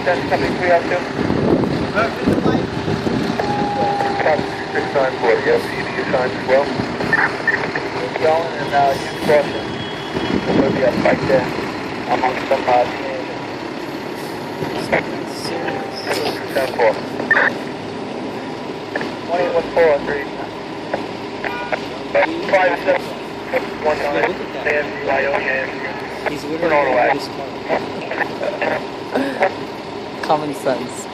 that's coming 302. 694, the LCD assigned as well. Keep going and use caution. There will be a fight there amongst some teenagers. 10-4. 21-4, 5-7. 1-9. He's literally going to his car. Common sense.